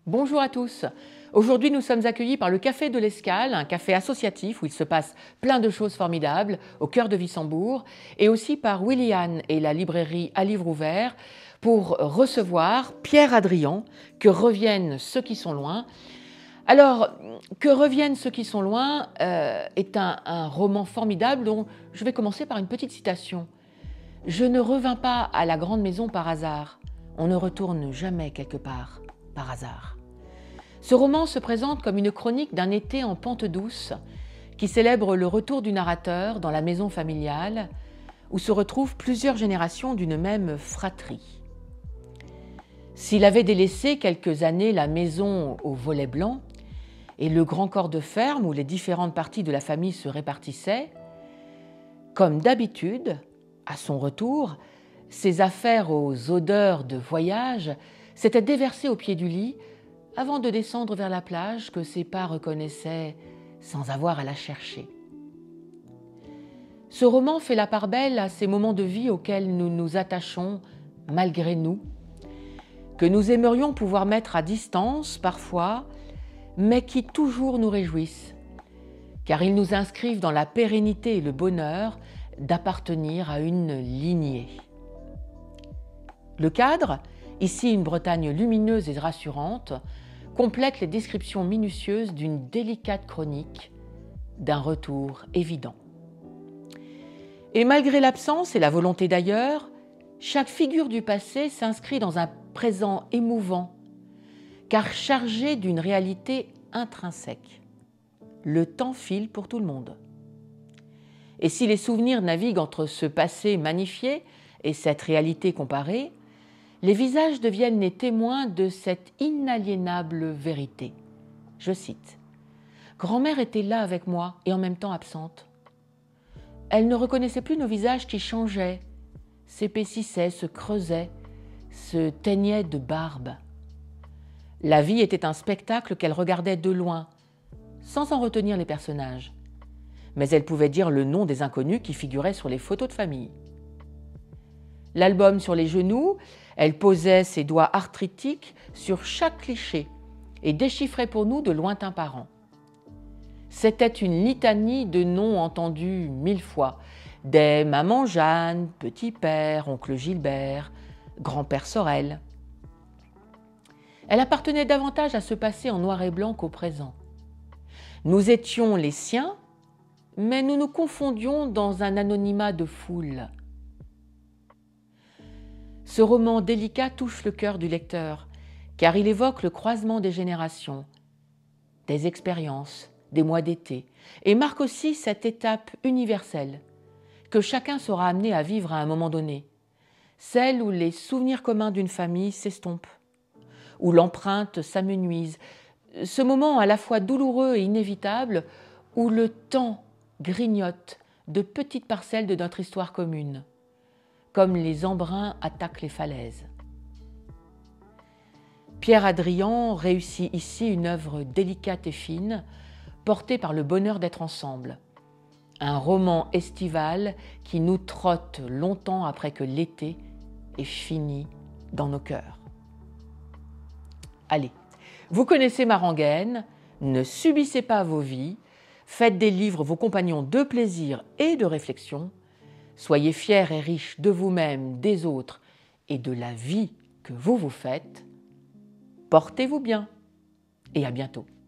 Bonjour à tous. Aujourd'hui, nous sommes accueillis par le Café de l'Escale, un café associatif où il se passe plein de choses formidables au cœur de Wissembourg, et aussi par Willian et la librairie à livre ouvert pour recevoir Pierre Hadrian, Que reviennent ceux qui sont loin. Alors, Que reviennent ceux qui sont loin est un roman formidable dont je vais commencer par une petite citation. Je ne revins pas à la grande maison par hasard. On ne retourne jamais quelque part par hasard. Ce roman se présente comme une chronique d'un été en pente douce qui célèbre le retour du narrateur dans la maison familiale où se retrouvent plusieurs générations d'une même fratrie. S'il avait délaissé quelques années la maison au volet blanc et le grand corps de ferme où les différentes parties de la famille se répartissaient, comme d'habitude, à son retour, ses affaires aux odeurs de voyage s'étaient déversées au pied du lit avant de descendre vers la plage que ses pas reconnaissaient sans avoir à la chercher. Ce roman fait la part belle à ces moments de vie auxquels nous nous attachons malgré nous, que nous aimerions pouvoir mettre à distance parfois, mais qui toujours nous réjouissent, car ils nous inscrivent dans la pérennité et le bonheur d'appartenir à une lignée. Le cadre, ici une Bretagne lumineuse et rassurante, complète les descriptions minutieuses d'une délicate chronique, d'un retour évident. Et malgré l'absence et la volonté d'ailleurs, chaque figure du passé s'inscrit dans un présent émouvant, car chargé d'une réalité intrinsèque. Le temps file pour tout le monde. Et si les souvenirs naviguent entre ce passé magnifié et cette réalité comparée, les visages deviennent les témoins de cette inaliénable vérité. Je cite : « Grand-mère était là avec moi et en même temps absente. Elle ne reconnaissait plus nos visages qui changeaient, s'épaississaient, se creusaient, se teignaient de barbe. La vie était un spectacle qu'elle regardait de loin, sans en retenir les personnages. Mais elle pouvait dire le nom des inconnus qui figuraient sur les photos de famille. L'album sur les genoux, elle posait ses doigts arthritiques sur chaque cliché et déchiffrait pour nous de lointains parents. C'était une litanie de noms entendus 1000 fois, des maman Jeanne, petit-père, oncle Gilbert, grand-père Sorel. Elle appartenait davantage à ce passé en noir et blanc qu'au présent. Nous étions les siens, mais nous nous confondions dans un anonymat de foule. Ce roman délicat touche le cœur du lecteur, car il évoque le croisement des générations, des expériences, des mois d'été, et marque aussi cette étape universelle que chacun sera amené à vivre à un moment donné, celle où les souvenirs communs d'une famille s'estompent, où l'empreinte s'amenuise, ce moment à la fois douloureux et inévitable où le temps grignote de petites parcelles de notre histoire commune, comme les embruns attaquent les falaises. Pierre Hadrian réussit ici une œuvre délicate et fine, portée par le bonheur d'être ensemble. Un roman estival qui nous trotte longtemps après que l'été est fini dans nos cœurs. Allez, vous connaissez ma rengaine, ne subissez pas vos vies, faites des livres vos compagnons de plaisir et de réflexion, soyez fiers et riches de vous-même, des autres et de la vie que vous vous faites. Portez-vous bien et à bientôt.